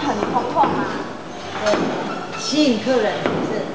很通透吗？ 对，吸引客人是。